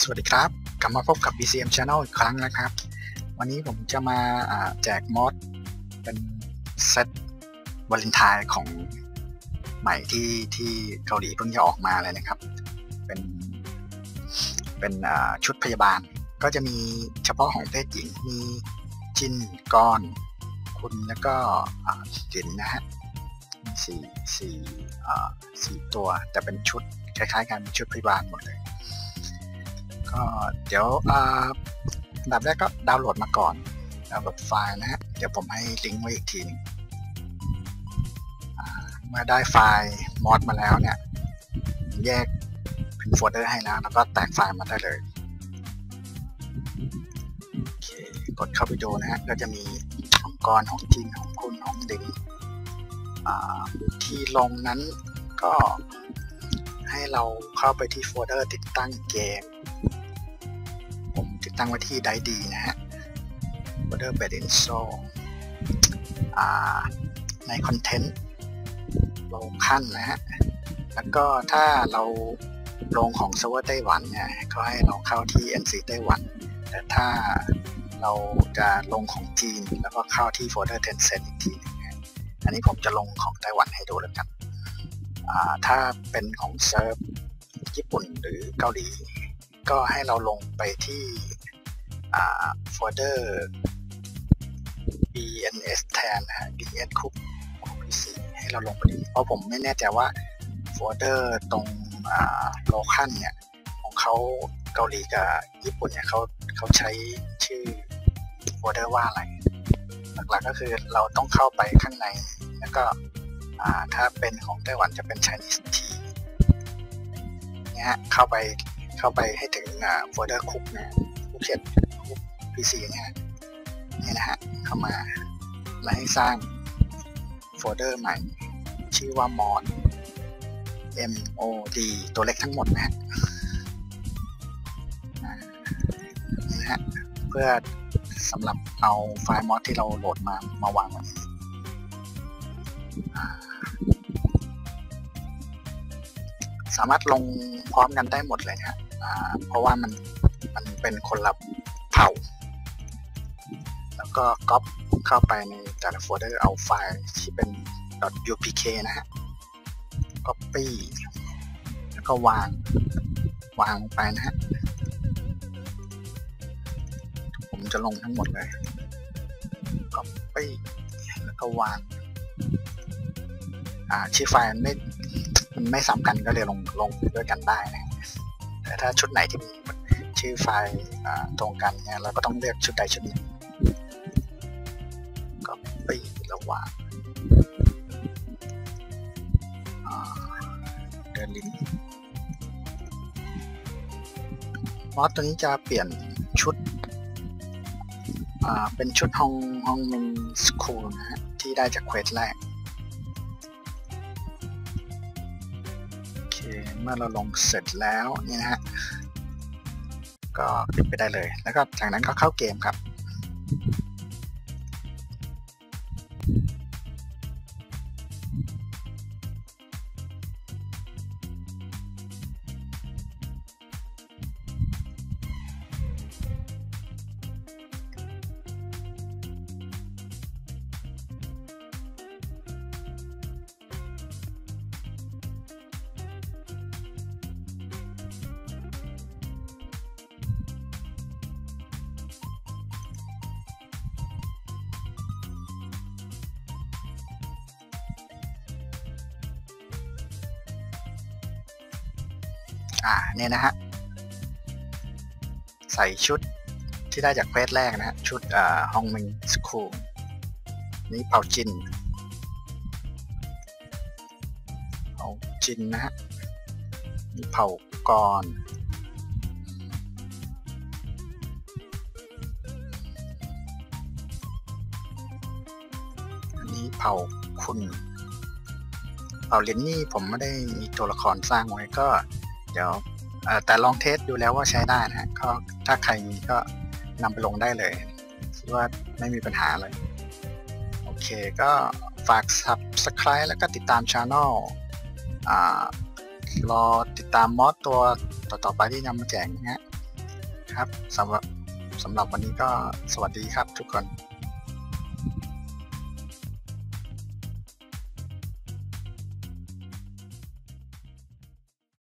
สวัสดีครับกลับมาพบกับ BCM Channel อีกครั้งนะครับวันนี้ผมจะมาแจกมอดเป็นเซตวาเลนไทน์ของใหม่ที่เกาหลีเพิ่งจะออกมาเลยนะครับเป็นชุดพยาบาลก็จะมีเฉพาะของเพศหญิงมีจินก้อนคุณแล้วก็จินนะฮะมีสี่ตัวแต่เป็นชุดคล้ายๆกันชุดพยาบาลหมดเลยก็เดี๋ยวอันดับแรกก็ดาวน์โหลดมาก่อนดาวน์โหลดไฟล์นะฮะเดี๋ยวผมให้ลิงก์ไว้อีกทีนึงเมื่อได้ไฟล์มอดมาแล้วเนี่ยแยกเป็นโฟลเดอร์ให้แล้วก็แตกไฟล์มาได้เลยโอเคกดเข้าไปดูนะฮะก็จะมีของกรของจินของคุณของลิงที่ลงนั้นก็ให้เราเข้าไปที่โฟลเดอร์ติดตั้งเกมผมติดตั้งไว้ที่ไดดีนะฮะโฟลเดอร์ Bed Install ในคอนเทนต์ลงขั้นนะฮะแล้วก็ถ้าเราลงของเซิร์ฟเวอร์ไต้หวันเนี่ยก็ให้เราเข้าที่ NC ไต้หวันแต่ถ้าเราจะลงของจีนแล้วก็เข้าที่โฟลเดอร์ Tencent อีกทีนึงอันนี้ผมจะลงของไต้หวันให้ดูแล้วกันถ้าเป็นของเซิร์ฟญี่ปุ่นหรือเกาหลีก็ให้เราลงไปที่โฟลเดอร์ BNS แทนนะฮะ BNS คุก PC ให้เราลงไปดีเพราะผมไม่แน่ใจว่าโฟลเดอร์ตรงโลคัลเนี่ยของเขาเกาหลีกับญี่ปุ่นเนี่ยเขาใช้ชื่อโฟลเดอร์ว่าอะไรหลักๆก็คือเราต้องเข้าไปข้างในแล้วก็ถ้าเป็นของไต้หวันจะเป็น Chinese T เนี่ยเข้าไปให้ถึงโฟลเดอร์คุกนะคุกเขียนคุก PC เนี่ยนี่นะฮะเข้ามาแล้วให้สร้างโฟลเดอร์ใหม่ชื่อว่า mod mod ตัวเล็กทั้งหมดนะฮะนี่นะฮะเพื่อสำหรับเอาไฟล์ mod ที่เราโหลดมาวางไว้สามารถลงพร้อมกันได้หมดเลยนะเพราะว่ามันเป็นคนละเผ่าแล้วก็ก๊อปเข้าไปในแต่ละโฟลเดอร์เอาไฟล์ที่เป็น .upk นะฮะ copy แล้วก็วางลงไปนะฮะผมจะลงทั้งหมดเลย copy แล้วก็วางชื่อไฟล์มันไม่ซ้ำกันก็เลยลงด้วยกันได้นะแต่ถ้าชุดไหนที่มีชื่อไฟล์ตรงกันเนี่ยเราก็ต้องเลือกชุดใดชุดหนึ่งก็ไประหว่างเดินลิงก์มอสตัวนี้จะเปลี่ยนชุดเป็นชุดห้องมินสคูลนะฮะที่ได้จากเควสแรกเมื่อเราลงเสร็จแล้วนี่นะฮะก็ปิดไปได้เลยแล้วก็จากนั้นก็เข้าเกมครับเนี่ยนะฮะใส่ชุดที่ได้จากเควสแรกนะฮะชุดฮองมิงสคูลนี่เผาจินนะฮะนี่เผากรอันนี้เผาคุณเผาเลนนี่ผมไม่ได้มีตัวละครสร้างไว้ก็เดี๋ยวแต่ลองเทสดูแล้วว่าใช้ได้นะฮะก็ถ้าใครมีก็นำไปลงได้เลยคิดว่าไม่มีปัญหาเลยโอเคก็ฝาก Subscribe แล้วก็ติดตาม Channel รอติดตามมอดตัวต่อไปที่นำมาแจกนะฮะครับสำหรับวันนี้ก็สวัสดีครับทุกคน